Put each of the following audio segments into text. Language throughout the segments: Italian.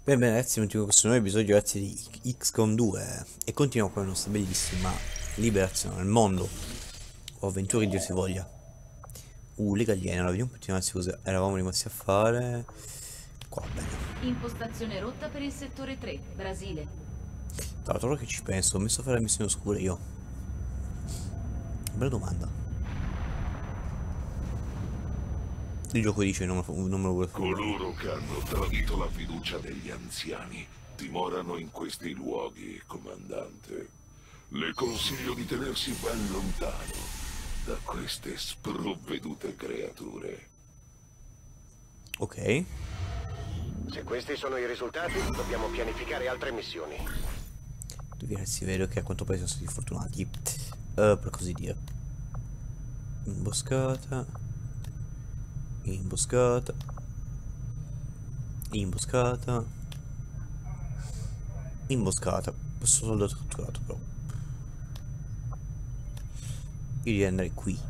Bene ragazzi, continuiamo questo nuovo episodio grazie di XCOM 2 e continuiamo con la nostra bellissima liberazione nel mondo o avventure Dio si voglia. Le galliene, allora vediamo un attimo cosa eravamo rimasti a fare. Qua, bene. Impostazione rotta per il settore 3, Brasile. Tra l'altro ora che ci penso, ho messo a fare la missione oscura io. Bella domanda. Il gioco dice non me lo vuole fare. Coloro che hanno tradito la fiducia degli anziani dimorano in questi luoghi, comandante. Le consiglio di tenersi ben lontano da queste sprovvedute creature. Ok. Se questi sono i risultati, dobbiamo pianificare altre missioni. Ragazzi, vedo che a quanto pare sono stati fortunati. Per così dire. Imboscata. Imboscata. Imboscata. Imboscata. Questo soldato catturato però. Io devo andare qui.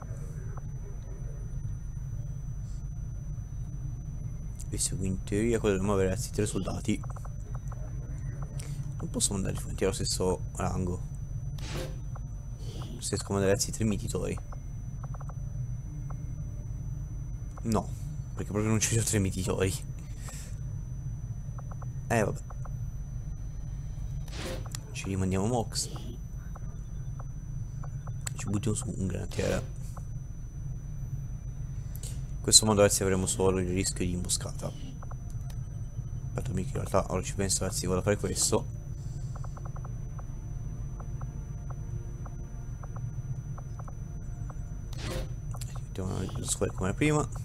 Visto che in teoria quello dobbiamo avere ragazzi 3 soldati. Non posso mandare di allo stesso rango. Se scomandare ragazzi 3 mititori. No, perché proprio non ci sono 3 mititori. Vabbè. Ci rimandiamo Mox. Ci buttiamo su un granatiere. In questo modo ragazzi avremo solo il rischio di imboscata. Fatemi che in realtà ora ci penso ragazzi, vado a fare questo. Mettiamo la squadra come prima.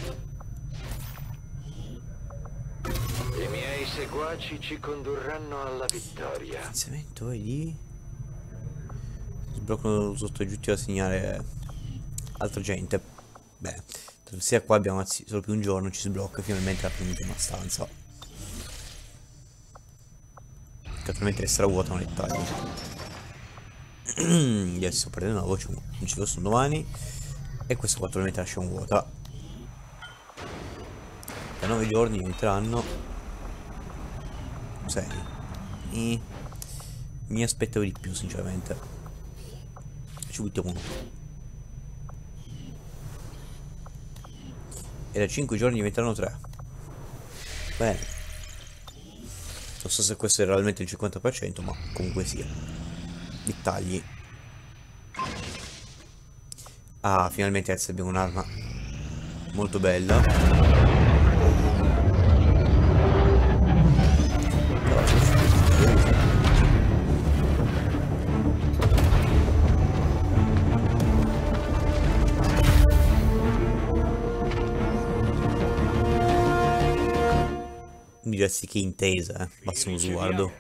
I miei seguaci ci condurranno alla vittoria. Finanziamento di sbloccano sotto giusti da segnare altra gente. Bene, sia qua abbiamo solo più un giorno, ci sblocca finalmente la prima stanza. Che attualmente resterà vuota nei dettagli. Adesso prendendo una voce, non ci fosse un domani. E questo qua attualmente lasciamo vuota. Da 9 giorni diventeranno 6. Mi aspettavo di più sinceramente. Ci buttiamo uno. E da 5 giorni diventeranno 3. Bene. Non so se questo è realmente il 50%, ma comunque sia. Dettagli. Ah, finalmente adesso abbiamo un'arma molto bella. Mi diresti che intesa, basta uno sguardo.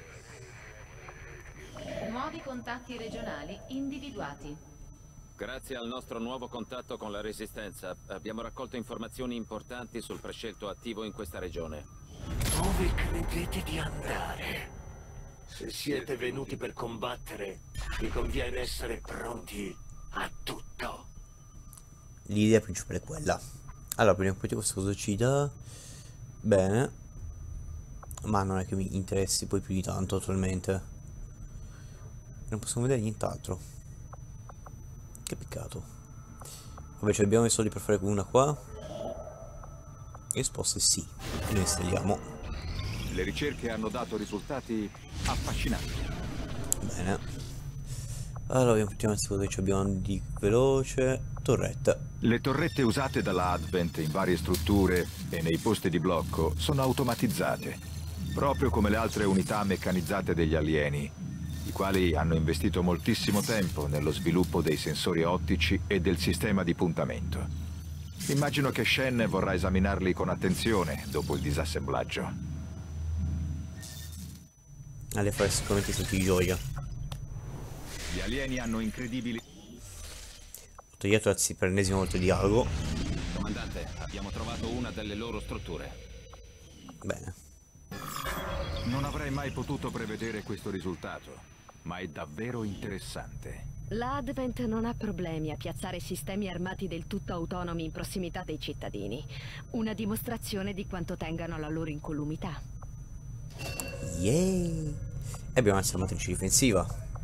Nuovi contatti regionali individuati. Grazie al nostro nuovo contatto con la Resistenza, abbiamo raccolto informazioni importanti sul prescelto attivo in questa regione. Dove credete di andare? Se siete venuti per combattere, vi conviene essere pronti a tutto. L'idea principale è quella. Allora, prima di questo cosa ci dà? Bene. Ma non è che mi interessi poi più di tanto attualmente. Non possiamo vedere nient'altro. Che peccato. Vabbè, ci abbiamo i soldi per fare una qua. Risposta è sì. E noi installiamo. Le ricerche hanno dato risultati affascinanti. Bene. Allora, vediamo effettivamente cosa ci abbiamo di veloce. Torretta. Le torrette usate dalla Advent in varie strutture e nei posti di blocco sono automatizzate, proprio come le altre unità meccanizzate degli alieni, i quali hanno investito moltissimo tempo nello sviluppo dei sensori ottici e del sistema di puntamento. Immagino che Shen vorrà esaminarli con attenzione dopo il disassemblaggio. Alle fare sicuramente salti di gioia. Gli alieni hanno incredibili... Ho tagliato ragazzi per l'ennesima volta il dialogo. Comandante, abbiamo trovato una delle loro strutture. Bene. Non avrei mai potuto prevedere questo risultato, ma è davvero interessante. La Advent non ha problemi a piazzare sistemi armati del tutto autonomi in prossimità dei cittadini. Una dimostrazione di quanto tengano alla loro incolumità. Yay! E abbiamo anche la matrice difensiva.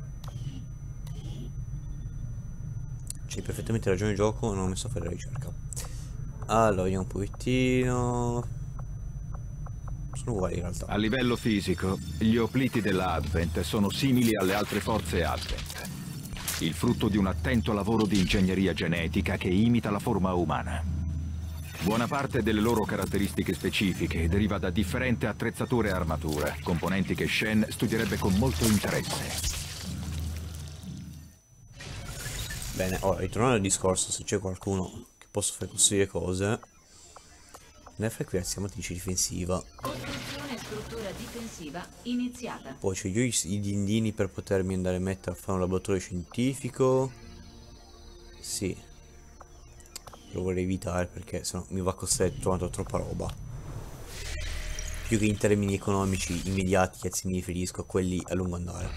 C'hai perfettamente ragione gioco, non ho messo a fare la ricerca. Allora, vediamo un pochettino. Sono uguali in realtà. A livello fisico, gli opliti della Advent sono simili alle altre forze Advent. Il frutto di un attento lavoro di ingegneria genetica che imita la forma umana. Buona parte delle loro caratteristiche specifiche deriva da differente attrezzatura e armatura, componenti che Shen studierebbe con molto interesse. Bene, ora ritornando al discorso, se c'è qualcuno che possa far costruire cose, nella frequenza matrice difensiva. Costruzione e struttura difensiva iniziata. Poi c'ho io i dindini per potermi andare a mettere a fare un laboratorio scientifico. Sì. Lo vorrei evitare perché sennò mi va a costare trovando troppa roba. Più che in termini economici immediati, anzi mi riferisco a quelli a lungo andare.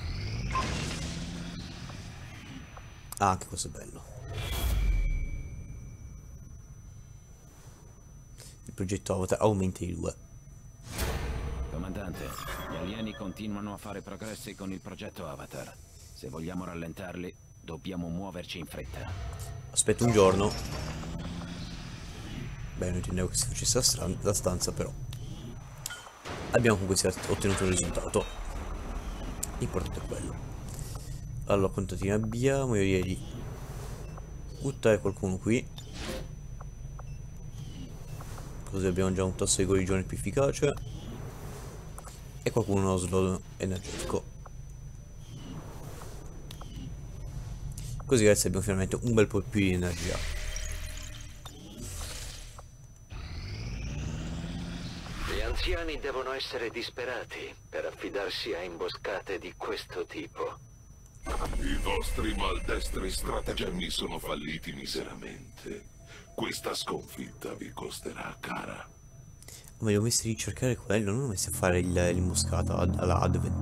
Ah, anche questo è bello. Il progetto Avatar aumenta di 2. Comandante, gli alieni continuano a fare progressi con il progetto Avatar. Se vogliamo rallentarli, dobbiamo muoverci in fretta. Aspetto un giorno. Beh, non intendevo che si facesse la stanza, però abbiamo comunque ottenuto un risultato. L'importante è quello. Allora, contatti abbiamo. Io direi di buttare qualcuno qui, così abbiamo già un tasso di guarigione più efficace e qualcuno uno slot energetico. Così ragazzi abbiamo finalmente un bel po' più di energia. Gli anziani devono essere disperati per affidarsi a imboscate di questo tipo. I vostri maldestri stratagemmi sono falliti miseramente. Questa sconfitta vi costerà cara. Ma li ho messi a ricercare quello, non ho messi a fare l'imboscata alla Advent.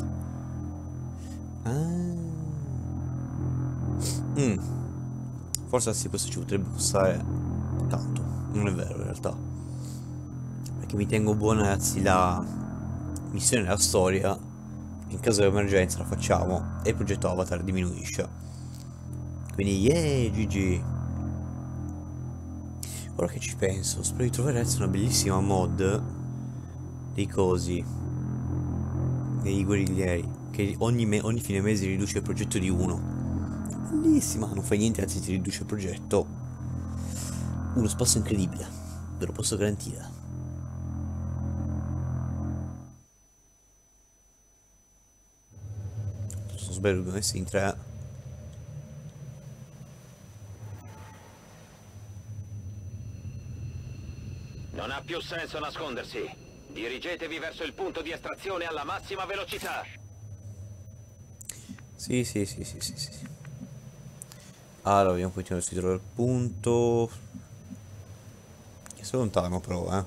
Forse sì, questo ci potrebbe costare tanto. Non è vero in realtà, perché mi tengo buona ragazzi la missione della storia. In caso di emergenza la facciamo e il progetto Avatar diminuisce. Quindi yeah, GG. Ora che ci penso, spero di trovare adesso una bellissima mod dei cosi, dei guerriglieri, che ogni fine mese riduce il progetto di 1. Bellissima, non fai niente, anzi ti riduce il progetto. Uno spasso incredibile, ve lo posso garantire. Sbaglio, dobbiamo essere in 3. Non ha più senso nascondersi. Dirigetevi verso il punto di estrazione alla massima velocità. Sì. Allora, vediamo un pochettino se trovo il punto. Che sono lontano però,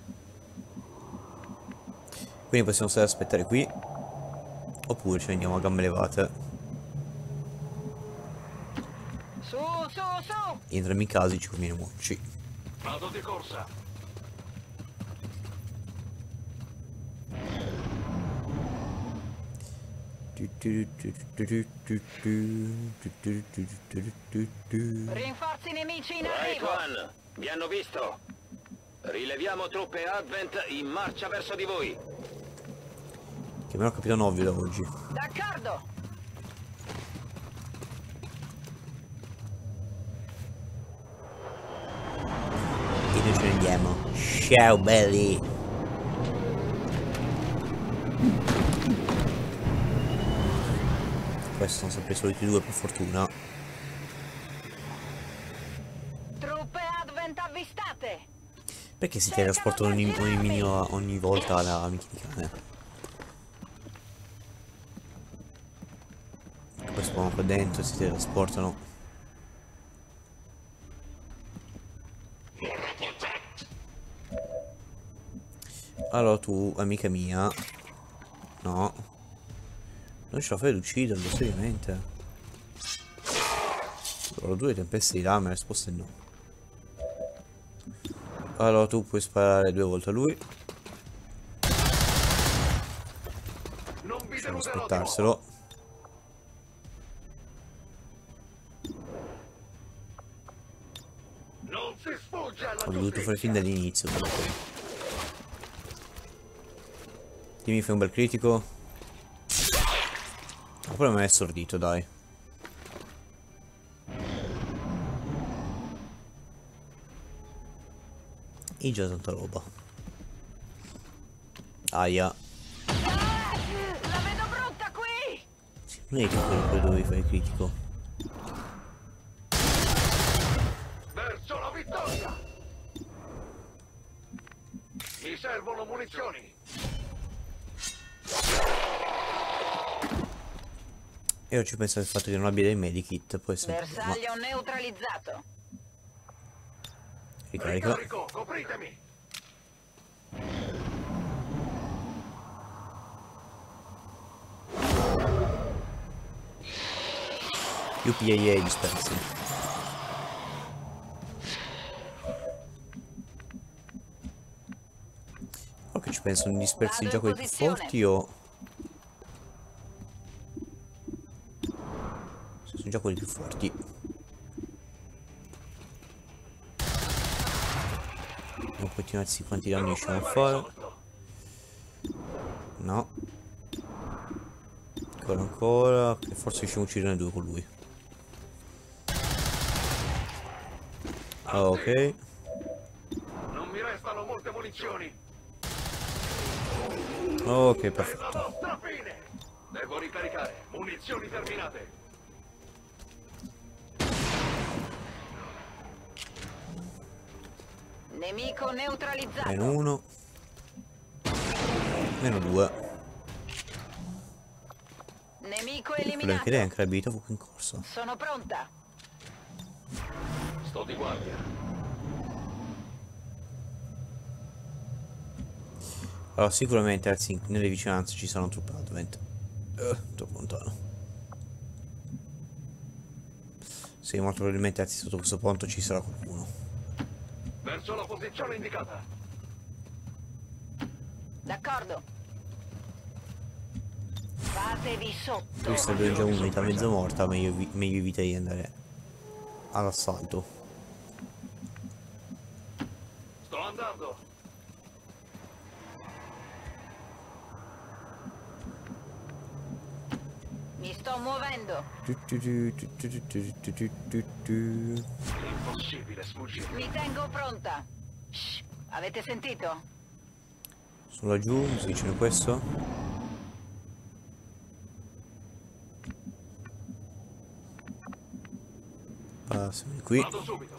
Quindi possiamo stare ad aspettare qui. Oppure ci andiamo a gambe levate. Su! In entrambi i casi ci conviene muoverci. Vado di corsa. Rinforzi nemici in Right One, vi hanno visto. Rileviamo truppe Advent in marcia verso di voi. Chiamiamo il capitano ovvio da oggi. D'accordo! E noi ce ne andiamo. Ciao belli! Questi sono sempre i soliti due per fortuna. Truppe Advent avvistate! Perché si teletrasportano ogni volta la meccanica? Poi spawnano qua dentro e si teletrasportano. Allora tu, amica mia. No. Non ce la fai ad ucciderlo, seriamente. Allora 2 tempeste di lame, la risposta è no. Allora tu puoi sparare 2 volte a lui. Non vi Possiamo deluderò di nuovo. aspettarselo. Non si sfugge alla Ho dovuto fare fin giustizia. dall'inizio. Dimmi, fai un bel critico. Ma poi non è stordito, dai. E già tanta roba. Aia. La vedo brutta qui! Sì, non è che quello dovevi fare il critico. Verso la vittoria. Mi servono munizioni. E io ci penso al fatto che non abbia dei medikit, può essere un problema. Bersaglio neutralizzato. Ricarica. Ricarico, copritemi. UPAA dispersi. Ok, ci penso, sono dispersi già quelli più forti o... Sono già quelli più forti. Un pochettino alzi quanti danni riusciamo a fare. No. Ancora. Ok, forse riusciamo a ucciderne due con lui. Ok. Non mi restano molte munizioni. Ok, Per la perfetto. vostra fine. Devo ricaricare. Munizioni terminate. Nemico neutralizzato. Meno uno. Meno due. Nemico Quello eliminato. anche lei è anche l'abilità fuoco in corso. Sono pronta. Sto di guardia. Allora, sicuramente ragazzi, nelle vicinanze ci saranno troppe advent. Troppo lontano. Sì, molto probabilmente ragazzi sotto questo ponte ci sarà qualcuno. Verso la posizione indicata. D'accordo. Fatevi sotto. Questa è già un'unità mezzo morta, meglio evitare di andare all'assalto. Sto andando. Mi sto muovendo. Impossibile sfuggire. Mi tengo pronta. Shh. Avete sentito? Sono laggiù, mi si dice questo. Passiamo di qui. Vado subito.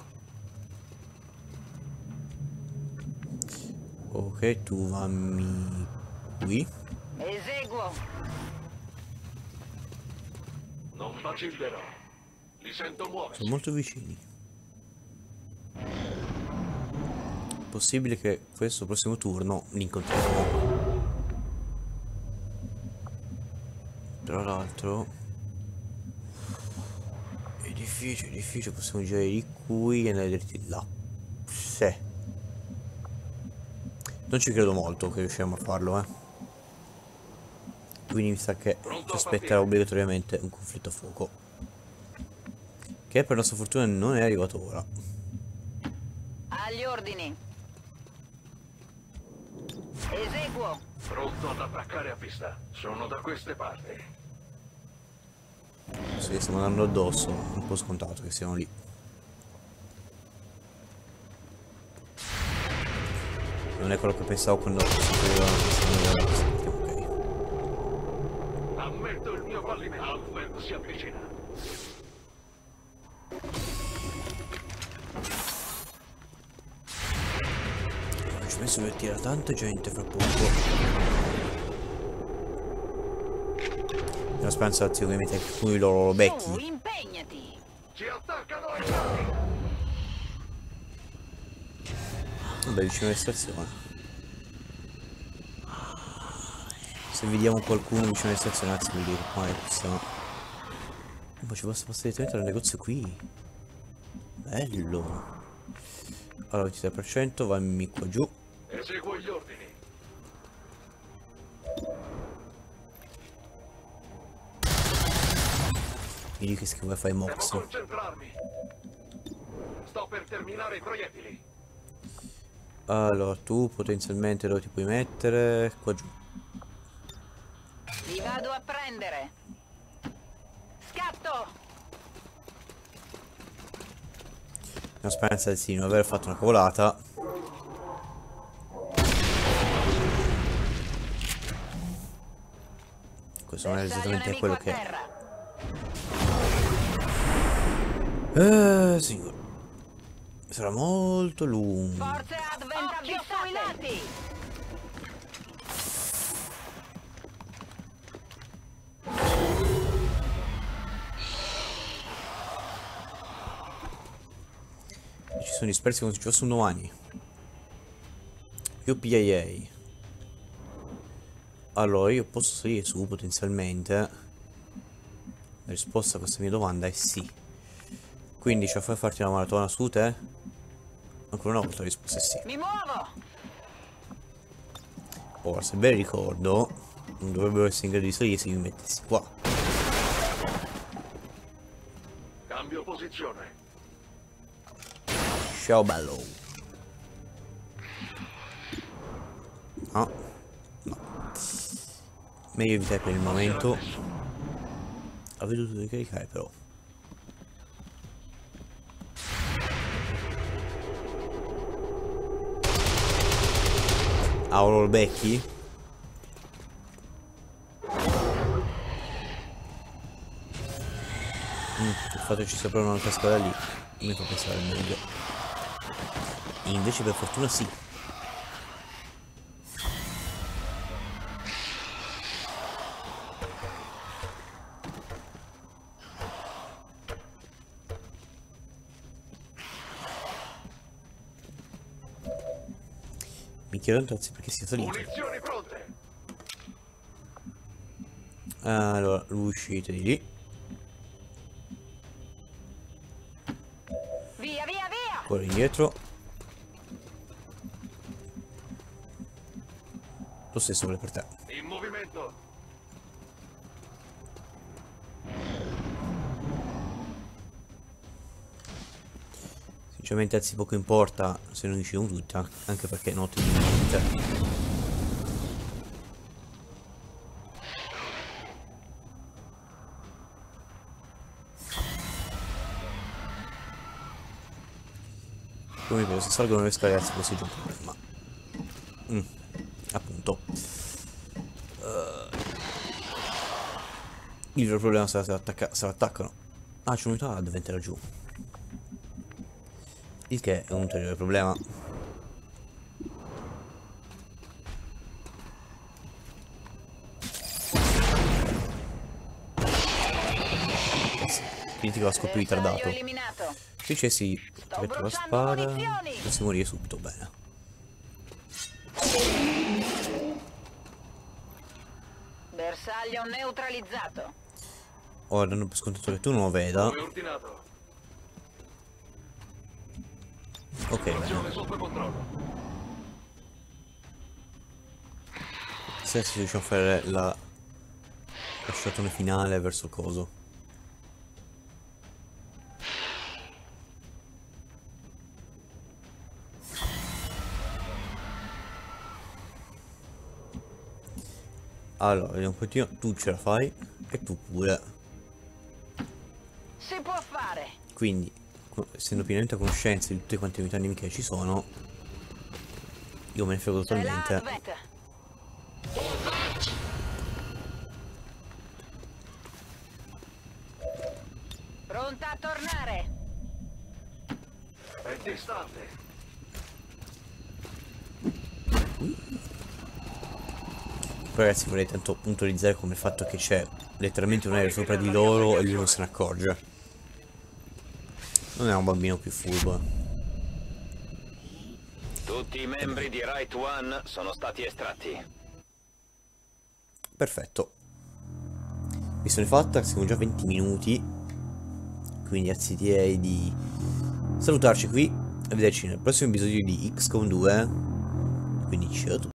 Ok, tu vammi qui. Eseguo. Non vacillerò. Li sento muoversi. Sono molto vicini. Possibile che questo prossimo turno li incontriamo. Tra l'altro è difficile, possiamo girare di qui e andare dritti là. Sì. Non ci credo molto che riusciamo a farlo, Quindi mi sa che ci aspetterà obbligatoriamente un conflitto a fuoco. Che per nostra fortuna non è arrivato ora. Agli ordini. Eseguo. Pronto ad attaccare a vista. Sono da queste parti. Sì, stiamo andando addosso, è un po' scontato che siano lì. Non è quello che pensavo quando ok. Ammetto il mio fallimento. Advent si avvicina. Non ci penso per tirare tanta gente fra poco. La speranza zio che mette alcuni dei loro Su, becchi. impegnati. Ci attaccano ai carri. Vabbè, vicino all'estazione. Se vediamo qualcuno vicino all'estazione, anzi vuol dire che qua siamo. Ma ci posso passare direttamente dal negozio qui. Bello. Allora 23%, vammi qua giù. Eseguo gli ordini. Mi dici che schifo fai Mox. Devo concentrarmi. Sto per terminare i proiettili. Allora, tu potenzialmente dove ti puoi mettere? Qua giù. Li vado a prendere. Scatto! La speranza di non aver fatto una cavolata. Questo non è esattamente quello che è. Signore. Sarà molto lungo. Forze Advent avvistati! Ci sono dispersi come se ci fosse un domani. Più PIA. Allora io posso salire su potenzialmente. La risposta a questa mia domanda è sì. Quindi ci fai farti una maratona su te? Ancora una volta la risposta è sì. Mi muovo! Ora se ben ricordo non dovrebbero essere in grado di salire se mi mettessi qua. Cambio posizione. Ciao bello. No. No. Meglio evitare per il momento. Avevo dovuto ricaricare però. Ah, ora lo becchi? Il fatto che ci sia proprio un'altra squadra lì mi fa pensare meglio. E invece per fortuna sì. Mi chiedo anzi perché sia salito. Munizioni pronte. Allora, uscite di lì. Via, via, via! Corri indietro. Lo stesso vale per te. In movimento. Sinceramente anzi poco importa se non riusciamo tutta, anche perché noti di niente. Come vedo, se salgono le scale ragazzi così già un problema. Appunto. Il vero problema sarà se attaccano. Ah, c'è un'unità Advent laggiù. Il che è un ulteriore problema. Critico la scoppio ritardato. Se dicessi metto la spada, possiamo morire subito, bene. Bersaglio neutralizzato. Ora danno per scontato che tu non lo veda. Come ordinato. Ok, bene. Sotto controllo. Se riusciamo a fare la sciatone finale verso il coso. Allora, vediamo un pochino. Tu ce la fai e tu pure. Si può fare. Quindi, essendo pienamente a conoscenza di tutte quante unità nemiche ci sono, io me ne frego totalmente. Pronta a tornare. È distante. Poi ragazzi vorrei tanto puntualizzare come il fatto che c'è letteralmente un aereo sopra di loro e lui non se ne accorge. Non è un bambino più furbo. Tutti i membri di Right One sono stati estratti. Perfetto. Missione fatta, siamo già 20 minuti. Quindi anzi direi di salutarci qui e vederci nel prossimo episodio di XCOM 2. Quindi ciao a tutti.